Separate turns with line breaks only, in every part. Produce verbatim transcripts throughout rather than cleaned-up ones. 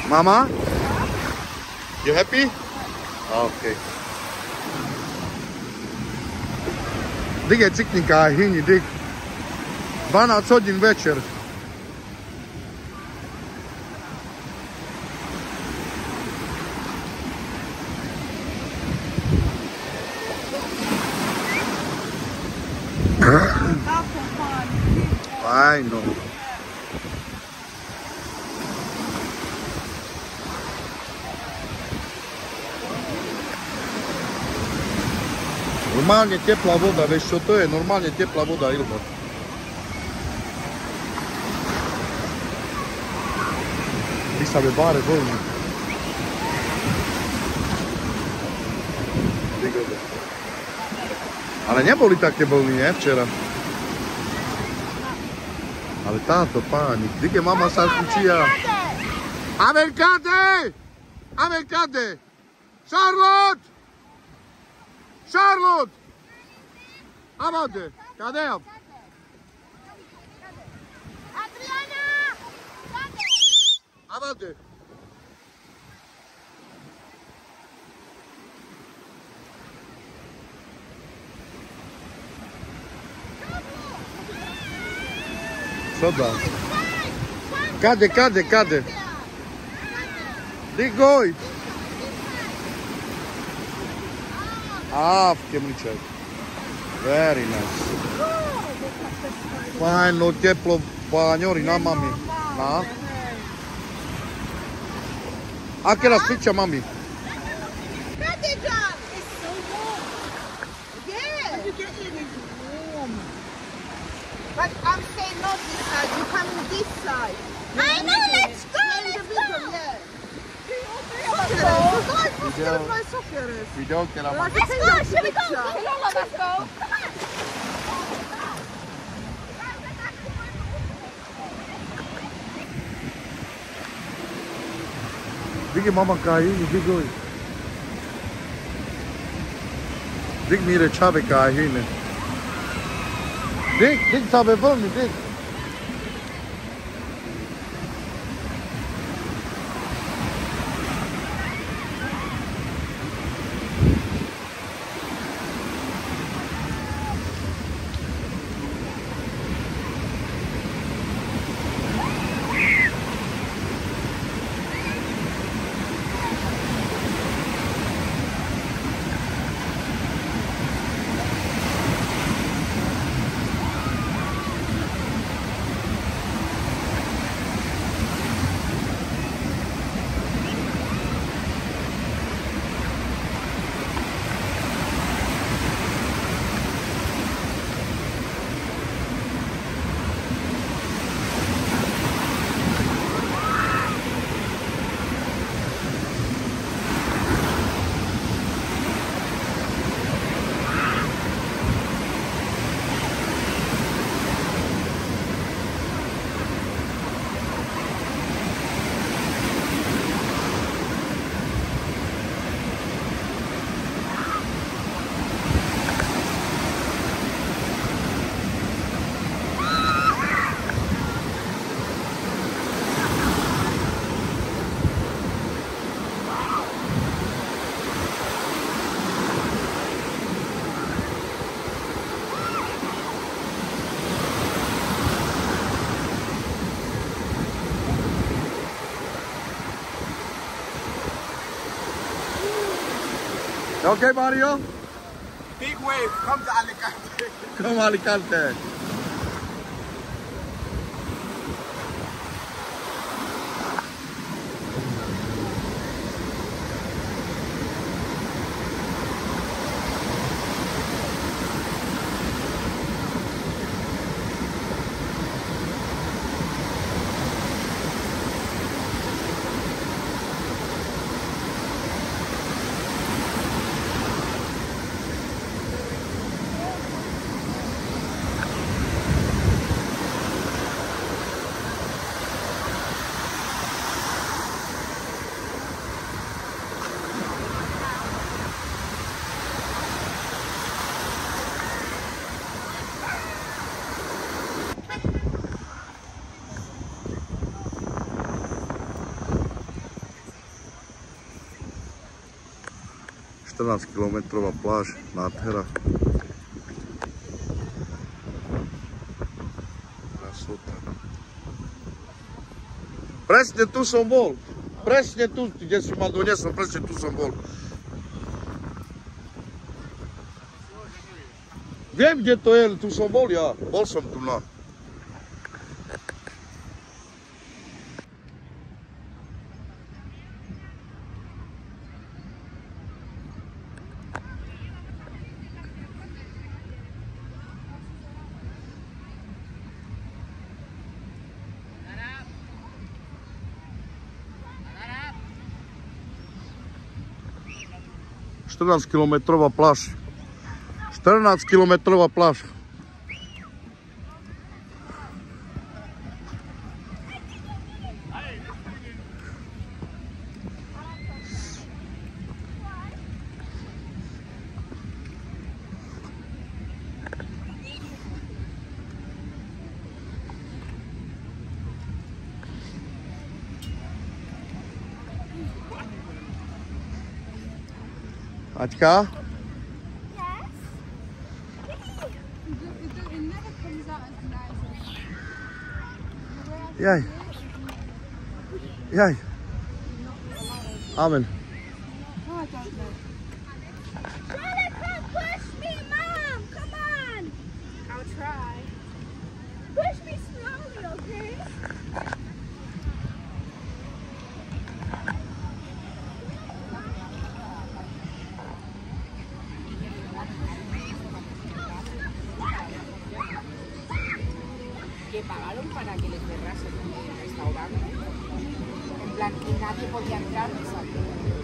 Mama? You happy? Okay. Dig je ciknika hinji, dig. dvanaest hodin večer. Fajno. Normalnie ciepła woda, wiesz co to jest? Normalnie ciepła woda, Ilmo. Ti sobie bare wolni. Ale nie boli takie bolni, nie? Včera. Ale táto páni, kde mama sa učia? Amerikade! Amerikade! Charlotte! Charlotte! Amade! Cadê?
Adriana!
Amade! Co da? Kade, kade, kade? Gdje goj? Ah, w Kemličaj. Very nice. Fajno, teplo, panjori na mami. Na? A kera spića mami?
But I'm saying not this side, you come on this side. I know, let's go, let's go.
Video che la
Let's go, should we go? Let's go.
Digi mama kahi, digi goi. Dig mire čabe kahi ne. Dig, dig tabe vlni, dig. Okay, Mario?
Big wave, come to Alicante.
Come Alicante. štrnásťkilometrová pláž, nádhera. Krasota. Presne tu som bol. Presne tu, kde si ma doniesol, presne tu som bol. Viem, kde to je, tu som bol ja. Bol som tu na. štrnásťkilometrová pláž. štrnásťkilometrová pláž. Aťka?
Yes. It never comes out as nice as
Jaj. Jaj. Amen.
Oh, I don't know. Jonathan, push me, Mom! Come on! I'll try. Push me slowly, okay?
Que pagaron para que les cerrasen el restaurante. En plan, que nadie podía entrar ni salir.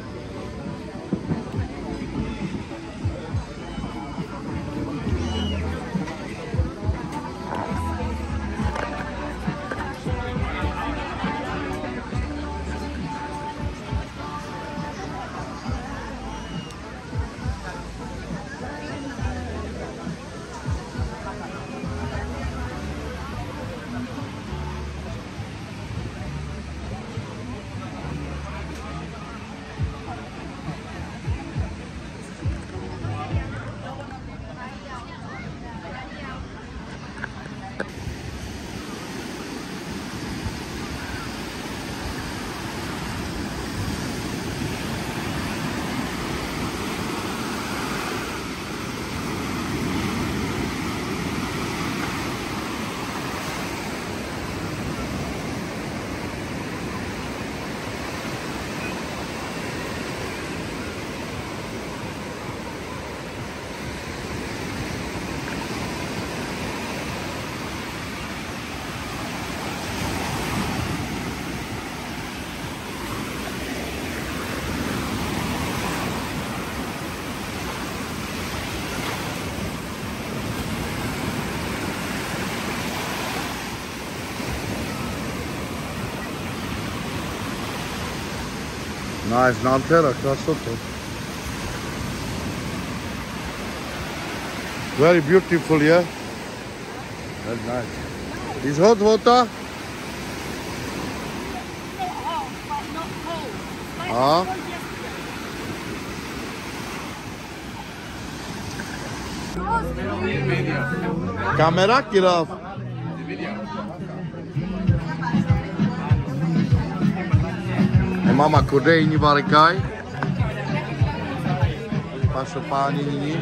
Nice, nádhera, krasota. Very beautiful, yeah? Very nice. Is hot water? Ah. Kamera, Kiraf. Mama kodejní varkaj. Pašo páni nyní.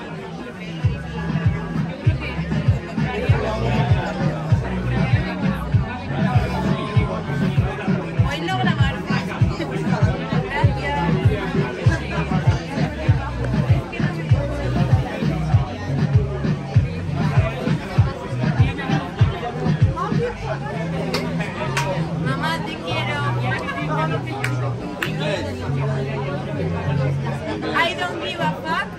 Mamá, te quiero. I don't give a fuck.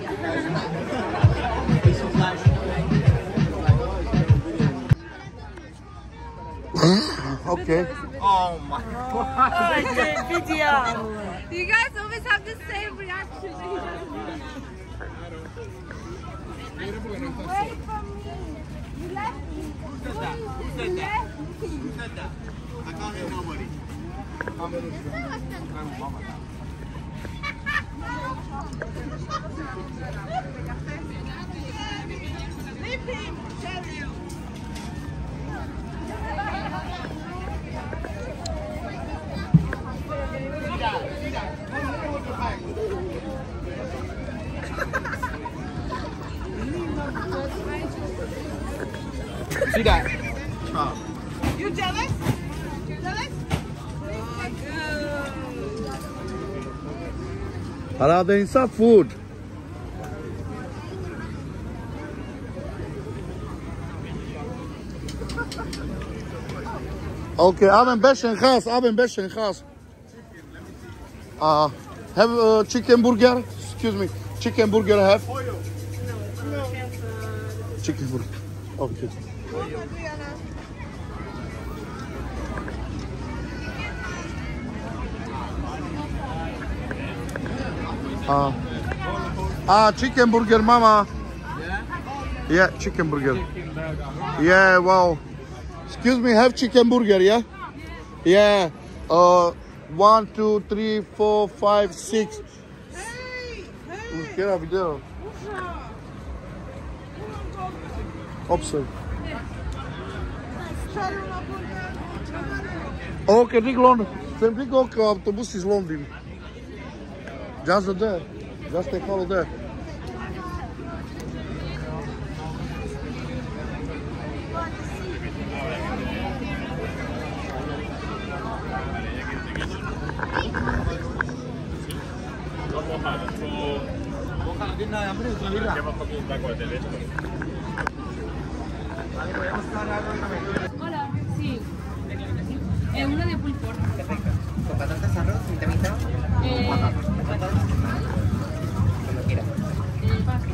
Okay.
Oh my god.
Oh, it's a video. You guys always have the same reaction. Wait for me. You left me.
Who said that? Who said that? Who said that? I can't hear nobody. I'm gonna
See that?
You jealous? Jealous? Oh, good.
Hala the inside food. Okay, I'm in Besh and Khas. I'm in Besh and Khas. Uh, have a chicken burger. Excuse me. Chicken burger have. Chicken burger. Okay. Uh, ah, chicken burger, mama. Yeah, chicken burger. Yeah, wow. Excuse me, have chicken burger, yeah? Yeah. Uh, one, two, three, four, five, six.
Hey, hey.
Get up there. Option. Okay, Rick London. Sempre go că autobus is London. Just there. Just take all there.
Hola, sí. Eh, uno de pulpo.
Perfecto. ¿Con patatas, arroz, vitamita?
Eh,
¿Patatas? Como quieras.
eh, pasta.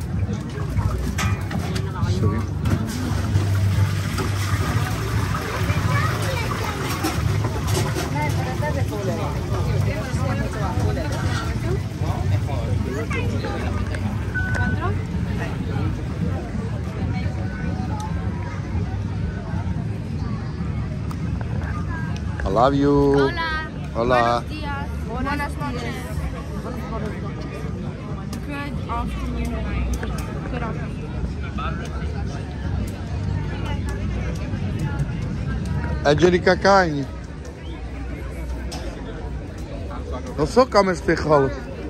Sorry. I love you.
Hola.
Hola.
Buenos días. Buenas noches.
Good afternoon. Good afternoon.
Angelica Cagne. Non so come spiegalo.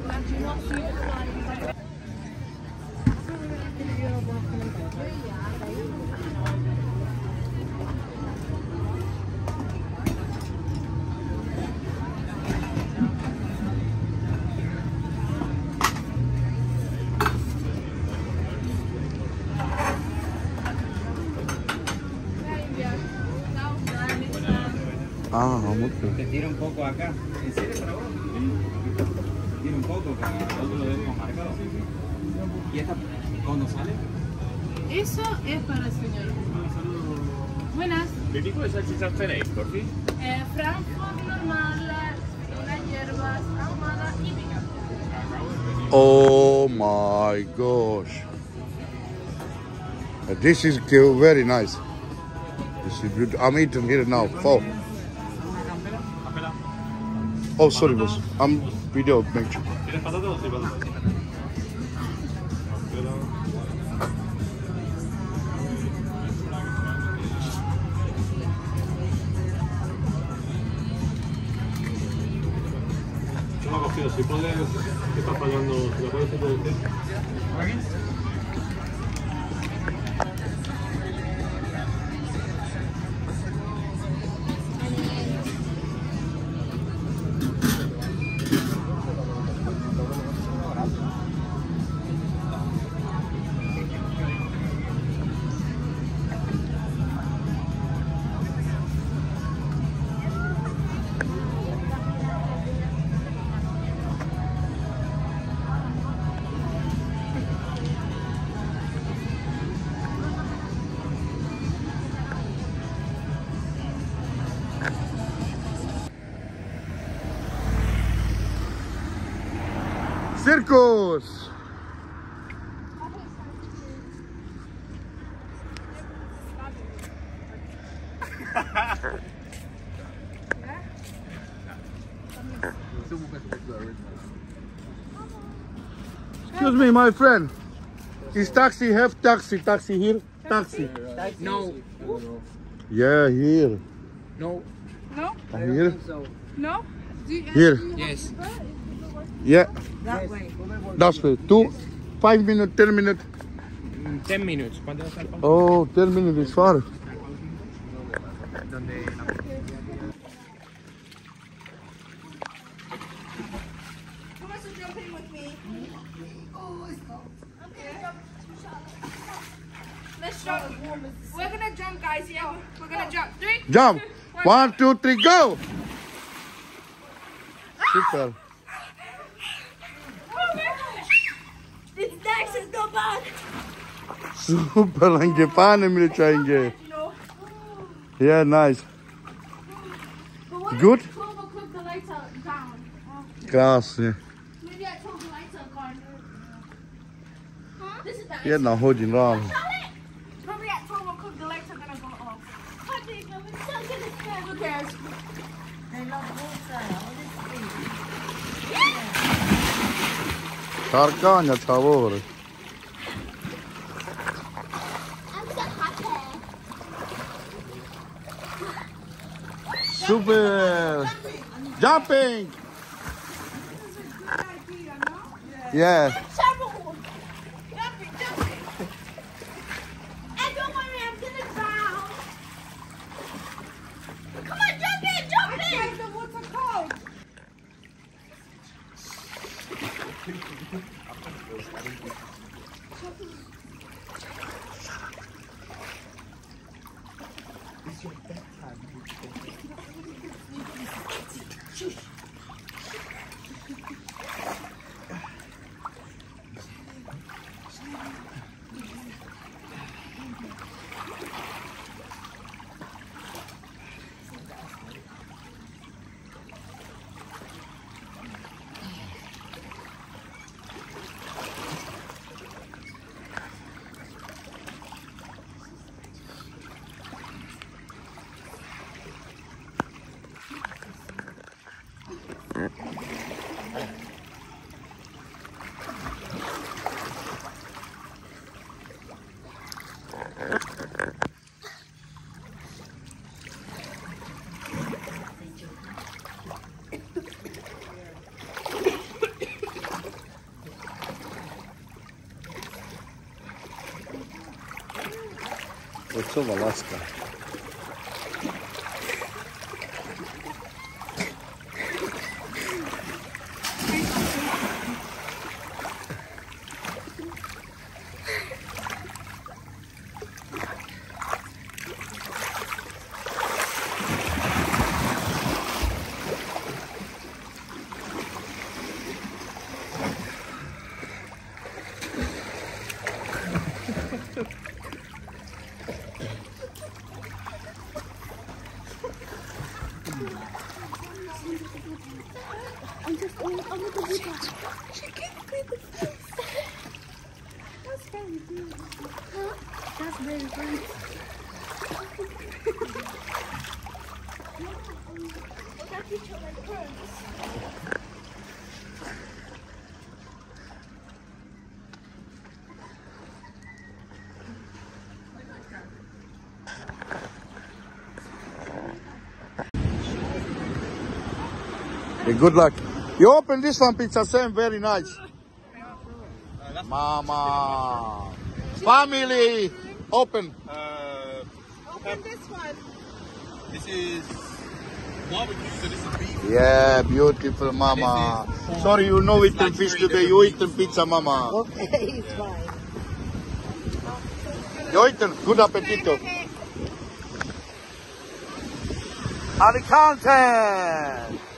Ah, mucho.
Te tira un poco acá. ¿En serio para vos? Tira un poco, para nosotros lo debemos marcado. ¿Y esta cuándo sale?
Eso es para el señor. Buenas.
¿Qué tipo de salchichas tenéis, por fin?
Eh, Frankfurt normal, unas hierbas ahumadas y picante.
Oh my gosh. Uh, This is uh, very nice. This is beautiful. I'm eating here now. Oh. Oh, sorry, boss. I'm video making.
¿Tienes patatas o sin patatas? Yo lo he cogido. Si puedes, que está fallando, si lo puedes introducir.
Circus! Excuse me, my friend. Is taxi have taxi? Taxi here? Taxi.
No.
Yeah, here.
No.
No?
Here?
So.
No? Do you,
Here.
Yes.
Yeah.
That way.
That's way. Two, five minutes, ten minutes.
ten minutes. ¿Cuánto está el pan?
Oh, ten minutes is far.
jump. We're gonna jump, guys. Yeah, we're gonna jump. Three.
Jump.
two,
One, two, three, go. Super.
This next is not bad.
Super, lange pane milčajnge. Yeah, nice.
But what
Good?
if twelve o'clock the lights are down?
Krásně.
Maybe at twelve the lights are gone. Huh? This is nice.
Jedna hodin ráno.
Probably at twelve o'clock the lights are gonna go off. Who cares?
Tarkanja čavore. Super. Jumping. Yeah.
Jumping, jumping. And don't worry, I'm gonna drown. Come on, jump in, jump in.
The water cold.
Odsova laska.
I'm just going on with the video. She can't breathe the face. That's very good. Huh? That's very good. Look at each other like birds.
Hey, good luck. You open this one, Pizza Sam, very nice. Mama. Family. Open.
Uh,
Open this one.
this is barbecue, so this is beef.
Yeah, beautiful, Mama. Sorry, you know eaten fish today. You eaten pizza, Mama.
Okay, it's fine.
You eaten. Good appetito. Alicante.